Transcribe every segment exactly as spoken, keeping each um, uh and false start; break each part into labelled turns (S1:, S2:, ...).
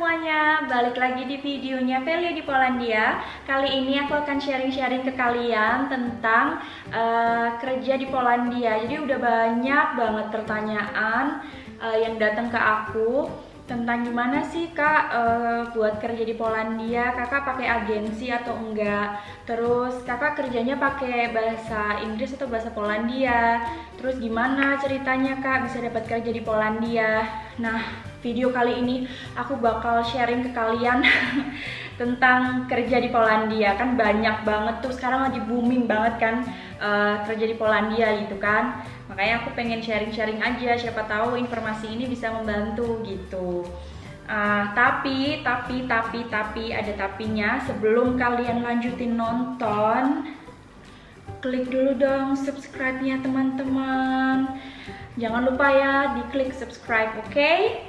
S1: semuanya, balik lagi di videonya Velia di Polandia. Kali ini aku akan sharing-sharing ke kalian tentang uh, kerja di Polandia. Jadi udah banyak banget pertanyaan uh, yang datang ke aku tentang gimana sih kak uh, buat kerja di Polandia, kakak pakai agensi atau enggak, terus kakak kerjanya pakai bahasa Inggris atau bahasa Polandia, terus gimana ceritanya kak bisa dapat kerja di Polandia. Nah, video kali ini aku bakal sharing ke kalian tentang kerja di Polandia. Kan banyak banget tuh, sekarang lagi booming banget kan uh, kerja di Polandia gitu kan. Makanya aku pengen sharing-sharing aja, siapa tahu informasi ini bisa membantu gitu. Uh, tapi, tapi, tapi, tapi, ada tapinya. Sebelum kalian lanjutin nonton, klik dulu dong subscribe-nya teman-teman. Jangan lupa ya diklik subscribe, oke? Okay?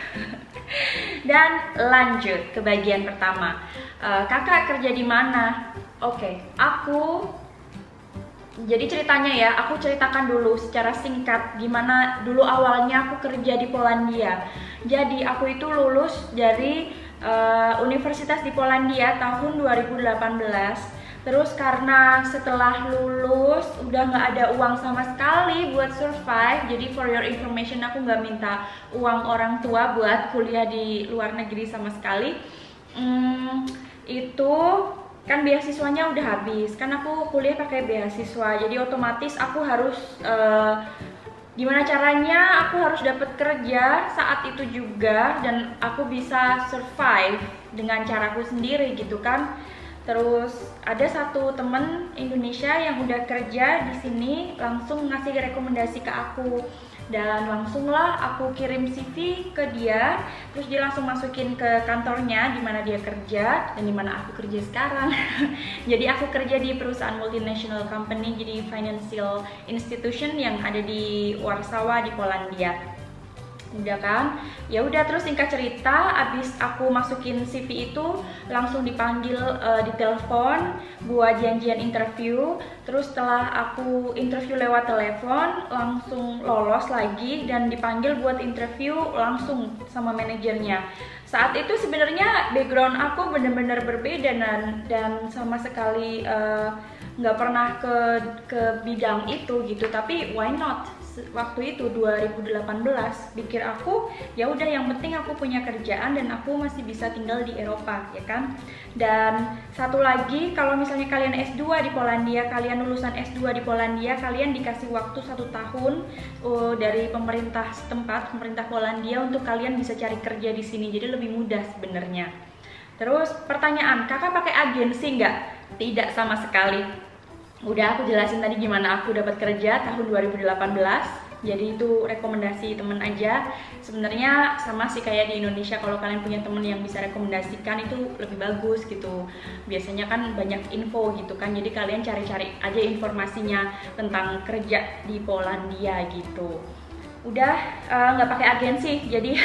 S1: Dan lanjut ke bagian pertama. Uh, kakak kerja di mana? Oke, okay, aku jadi ceritanya ya, aku ceritakan dulu secara singkat gimana dulu awalnya aku kerja di Polandia. Jadi aku itu lulus dari uh, Universitas di Polandia tahun dua ribu delapan belas. Terus karena setelah lulus udah nggak ada uang sama sekali buat survive. Jadi for your information, aku nggak minta uang orang tua buat kuliah di luar negeri sama sekali. Hmm, itu kan beasiswanya udah habis, kan aku kuliah pakai beasiswa, jadi otomatis aku harus uh, gimana caranya aku harus dapat kerja saat itu juga dan aku bisa survive dengan caraku sendiri gitu kan. Terus ada satu temen Indonesia yang udah kerja di sini langsung ngasih rekomendasi ke aku dan langsunglah aku kirim C V ke dia, terus dia langsung masukin ke kantornya di mana dia kerja dan di mana aku kerja sekarang. Jadi aku kerja di perusahaan multinational company, jadi financial institution yang ada di Warsawa di Polandia. Udah kan, ya udah. Terus singkat cerita, abis aku masukin C V itu langsung dipanggil uh, di telepon buat janjian interview. Terus setelah aku interview lewat telepon langsung lolos lagi dan dipanggil buat interview langsung sama manajernya. Saat itu sebenarnya background aku bener-bener berbeda dan dan sama sekali nggak uh, pernah ke ke bidang itu gitu, tapi why not? Waktu itu dua ribu delapan belas pikir aku ya udah, yang penting aku punya kerjaan dan aku masih bisa tinggal di Eropa ya kan. Dan satu lagi, kalau misalnya kalian S dua di Polandia, kalian lulusan S dua di Polandia, kalian dikasih waktu satu tahun uh, dari pemerintah setempat, pemerintah Polandia, untuk kalian bisa cari kerja di sini, jadi lebih mudah sebenarnya. Terus pertanyaan, kakak pakai agensi nggak? Tidak sama sekali. Udah aku jelasin tadi gimana aku dapat kerja tahun dua ribu delapan belas. Jadi itu rekomendasi temen aja. Sebenarnya sama sih kayak di Indonesia, kalau kalian punya temen yang bisa rekomendasikan itu lebih bagus gitu. Biasanya kan banyak info gitu kan. Jadi kalian cari-cari aja informasinya tentang kerja di Polandia gitu. Udah nggak uh, pakai agensi. Jadi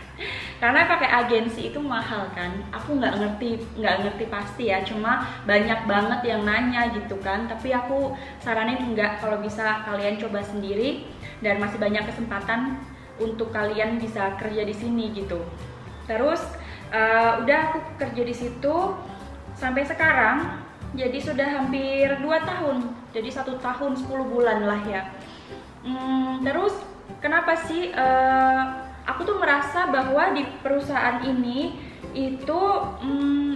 S1: karena pakai agensi itu mahal kan, aku nggak ngerti nggak ngerti pasti ya, cuma banyak banget yang nanya gitu kan. Tapi aku saranin enggak, kalau bisa kalian coba sendiri dan masih banyak kesempatan untuk kalian bisa kerja di sini gitu. Terus uh, udah aku kerja di situ sampai sekarang, jadi sudah hampir dua tahun, jadi satu tahun sepuluh bulan lah ya. Hmm, terus kenapa sih uh, aku tuh merasa bahwa di perusahaan ini itu hmm,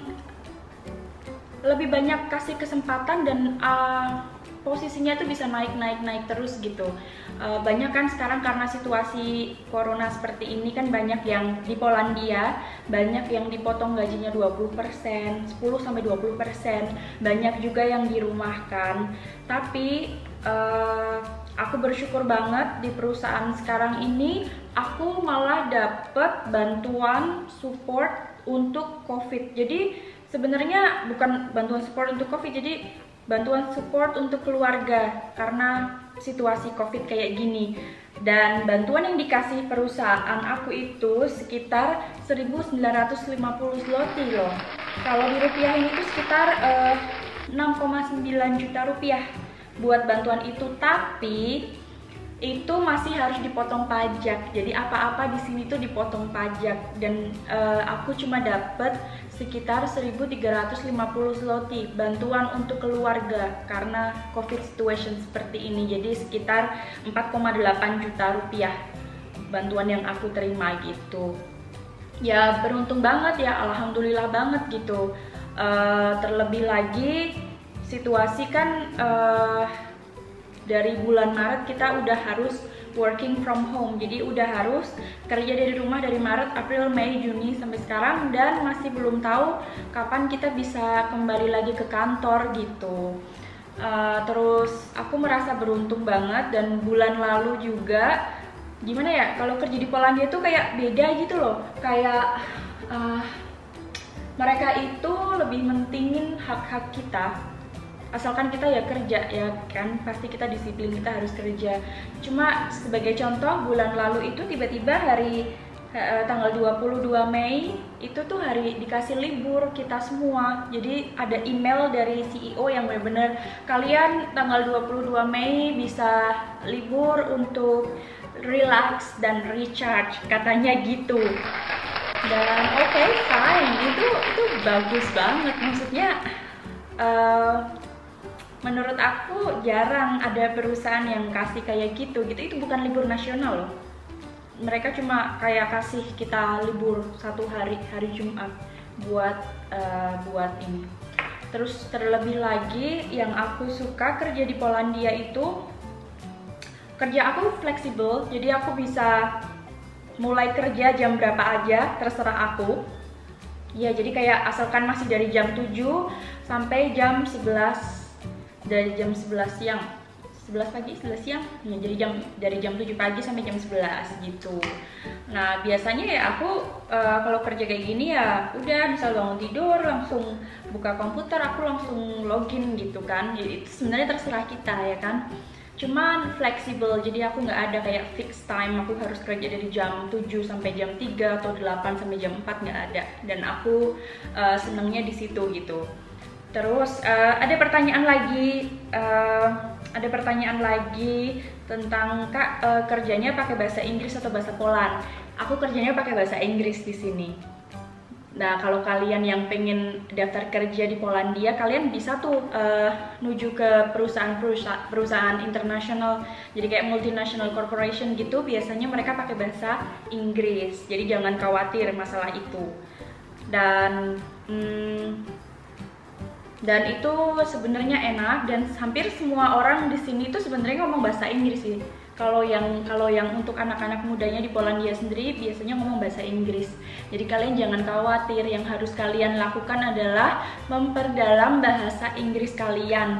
S1: lebih banyak kasih kesempatan dan uh, posisinya tuh bisa naik-naik-naik terus gitu. Uh, banyak kan sekarang karena situasi corona seperti ini kan, banyak yang di Polandia banyak yang dipotong gajinya dua puluh persen, sepuluh sampai dua puluh persen, banyak juga yang dirumahkan. Tapi uh, aku bersyukur banget di perusahaan sekarang ini aku malah dapet bantuan support untuk COVID. Jadi sebenarnya bukan bantuan support untuk COVID, jadi bantuan support untuk keluarga karena situasi COVID kayak gini. Dan bantuan yang dikasih perusahaan aku itu sekitar seribu sembilan ratus lima puluh zloty loh. Kalau dirupiahin itu sekitar uh, enam koma sembilan juta rupiah buat bantuan itu. Tapi itu masih harus dipotong pajak. Jadi apa-apa di sini tuh dipotong pajak, dan uh, aku cuma dapat sekitar seribu tiga ratus lima puluh zloty bantuan untuk keluarga karena COVID situation seperti ini. Jadi sekitar empat koma delapan juta rupiah bantuan yang aku terima gitu. Ya beruntung banget ya, alhamdulillah banget gitu. Uh, terlebih lagi situasi kan uh, dari bulan Maret kita udah harus working from home, jadi udah harus kerja dari rumah dari Maret, April, Mei, Juni sampai sekarang, dan masih belum tahu kapan kita bisa kembali lagi ke kantor gitu. Uh, terus aku merasa beruntung banget, dan bulan lalu juga gimana ya, kalau kerja di Polandia tuh kayak beda gitu loh, kayak uh, mereka itu lebih mentingin hak-hak kita. Asalkan kita ya kerja ya kan, pasti kita disiplin, kita harus kerja. Cuma sebagai contoh, bulan lalu itu tiba-tiba hari eh, tanggal dua puluh dua Mei itu tuh hari dikasih libur kita semua. Jadi ada email dari C E O yang benar-benar kalian tanggal dua puluh dua Mei bisa libur untuk relax dan recharge, katanya gitu. Dan oke, okay, fine, itu itu bagus banget. Maksudnya uh, menurut aku jarang ada perusahaan yang kasih kayak gitu gitu. Itu bukan libur nasional loh. Mereka cuma kayak kasih kita libur satu hari, hari Jumat buat uh, buat ini. Terus terlebih lagi yang aku suka kerja di Polandia itu, kerja aku fleksibel. Jadi aku bisa mulai kerja jam berapa aja, terserah aku. Ya jadi kayak asalkan masih dari jam tujuh sampai jam sebelas, dari jam sebelas siang, sebelas pagi, sebelas siang, ya, jadi jam dari jam tujuh pagi sampai jam sebelas gitu. Nah biasanya ya aku uh, kalau kerja kayak gini ya udah, misal bangun tidur langsung buka komputer, aku langsung login gitu kan. Jadi itu sebenarnya terserah kita ya kan. Cuman fleksibel, jadi aku nggak ada kayak fixed time, aku harus kerja dari jam tujuh sampai jam tiga atau delapan sampai jam empat, nggak ada. Dan aku uh, senengnya di situ gitu. Terus uh, ada pertanyaan lagi, uh, ada pertanyaan lagi tentang Kak uh, kerjanya pakai bahasa Inggris atau bahasa Poland? Aku kerjanya pakai bahasa Inggris di sini. Nah kalau kalian yang pengen daftar kerja di Polandia, kalian bisa tuh uh, nuju ke perusahaan-perusahaan perusahaan internasional, jadi kayak multinational corporation gitu. Biasanya mereka pakai bahasa Inggris, jadi jangan khawatir masalah itu. Dan hmm, dan itu sebenarnya enak, dan hampir semua orang di sini tuh sebenarnya ngomong bahasa Inggris sih. Kalau yang kalau yang untuk anak-anak mudanya di Polandia sendiri biasanya ngomong bahasa Inggris. Jadi kalian jangan khawatir, yang harus kalian lakukan adalah memperdalam bahasa Inggris kalian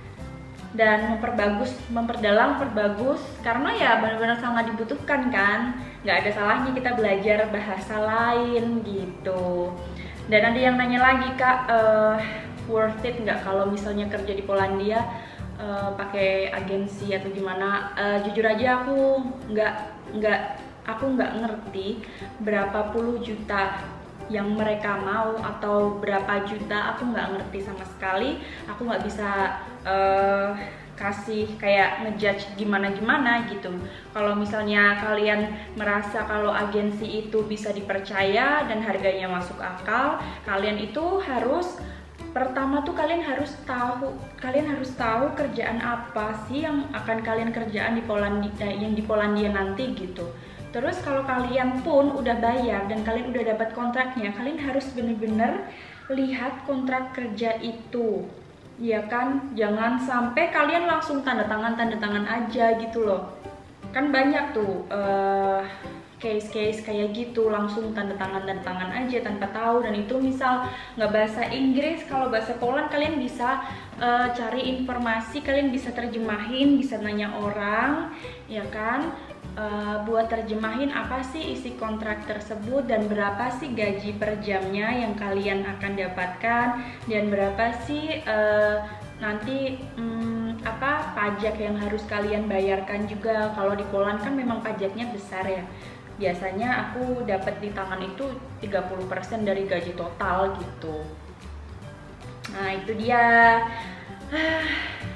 S1: dan memperbagus, memperdalam, perbagus, karena ya benar-benar sangat dibutuhkan kan. Nggak ada salahnya kita belajar bahasa lain gitu. Dan ada yang nanya lagi, Kak, uh, worth it nggak kalau misalnya kerja di Polandia uh, pakai agensi atau gimana? Uh, jujur aja aku nggak nggak aku nggak ngerti berapa puluh juta yang mereka mau atau berapa juta, aku nggak ngerti sama sekali. Aku nggak bisa uh, kasih kayak ngejudge gimana-gimana gitu. Kalau misalnya kalian merasa kalau agensi itu bisa dipercaya dan harganya masuk akal, kalian itu harus pertama tuh kalian harus tahu, kalian harus tahu kerjaan apa sih yang akan kalian kerjaan di Polandia, yang di Polandia nanti gitu. Terus kalau kalian pun udah bayar dan kalian udah dapat kontraknya, kalian harus bener-bener lihat kontrak kerja itu, ya kan? Jangan sampai kalian langsung tanda tangan tanda tangan aja gitu loh. Kan banyak tuh uh, case-case kayak gitu, langsung tanda tangan tanda tangan aja tanpa tahu. Dan itu misal nggak bahasa Inggris, kalau bahasa Poland kalian bisa uh, cari informasi, kalian bisa terjemahin, bisa nanya orang, ya kan, uh, buat terjemahin apa sih isi kontrak tersebut dan berapa sih gaji per jamnya yang kalian akan dapatkan, dan berapa sih uh, nanti um, apa pajak yang harus kalian bayarkan juga. Kalau di Poland kan memang pajaknya besar ya. Biasanya aku dapat di tangan itu tiga puluh persen dari gaji total gitu. Nah itu dia.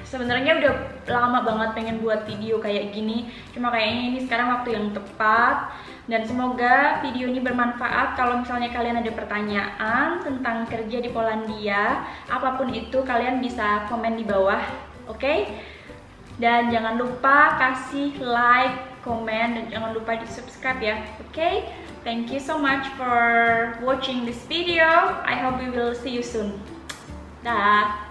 S1: sebenarnya udah lama banget pengen buat video kayak gini, cuma kayaknya ini sekarang waktu yang tepat. Dan semoga video ini bermanfaat. Kalau misalnya kalian ada pertanyaan tentang kerja di Polandia, apapun itu kalian bisa komen di bawah, oke? Okay? Dan jangan lupa kasih like, komen, dan jangan lupa di subscribe ya, oke? Okay? Thank you so much for watching this video. I hope we will see you soon. Dah.